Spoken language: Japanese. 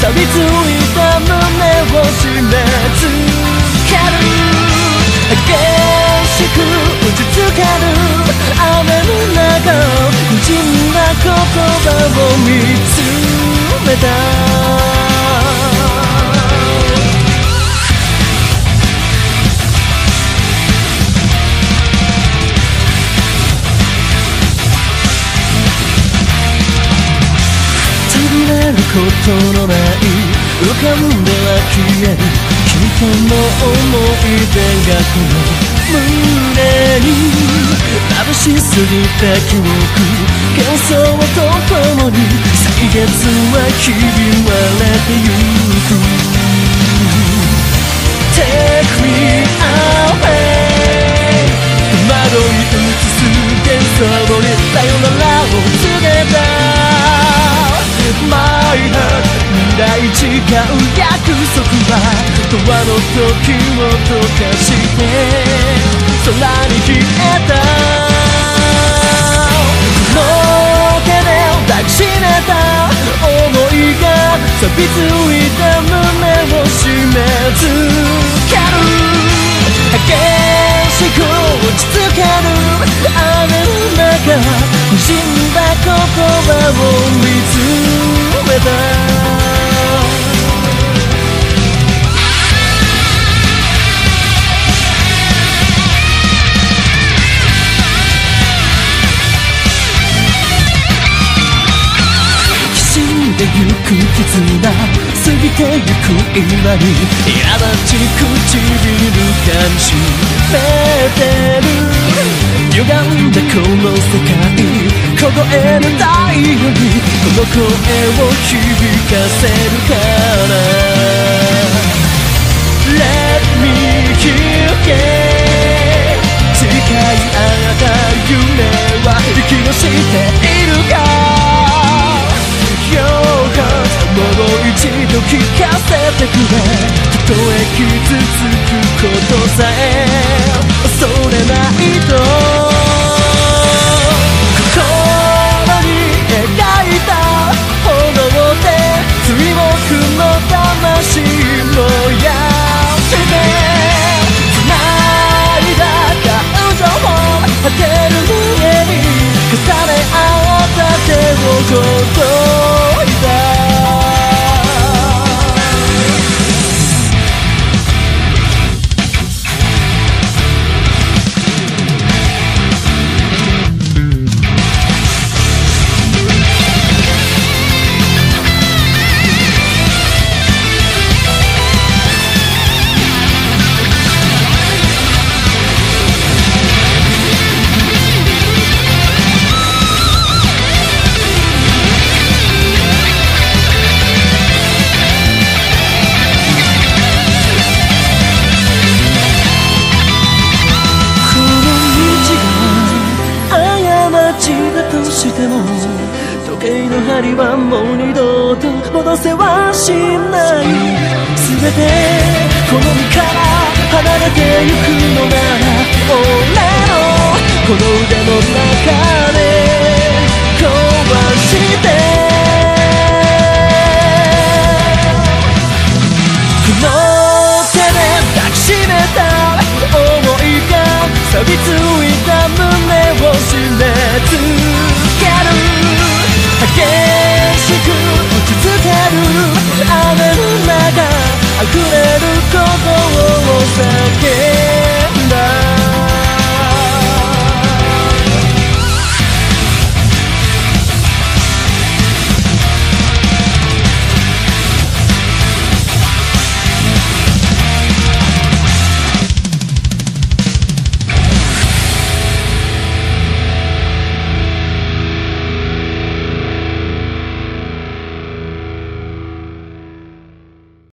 錆びついた胸を締め付ける。激しく打ちつける雨の中、不尽な言葉を見つめた。ことのない浮かんでは消える君との思い出がこの胸に眩しすぎた記憶、幻想とともに歳月はひび割れてゆく。 Take me away 戸惑い映す幻想にさよならを告げた。My heart 未来違う約束は永遠の時を溶かして空に消えた。この手で抱きしめた想いが錆びついた胸を締め付ける。激しく打ちつける雨の中、死んだ言葉を見つめた。ゆく絆過ぎてゆく今に苛立ち唇噛みしめてる。歪んだこの世界凍える太陽にこの声を響かせるから。 Let me hear it 誓い合った夢は息をしているか。もう一度聞かせてくれ。たとえ傷つくことさえ恐れないと心に描いた炎で水墨の魂燃やして繋いだ感情を果てる上に重ね合った手をほどいた。時計の針はもう二度と戻せはしない。全てこの身から離れてゆくのなら俺のこの腕の中で壊してこの手で抱きしめた想いが錆びついた胸を締め付ける。激しく打ちつける雨の中溢れ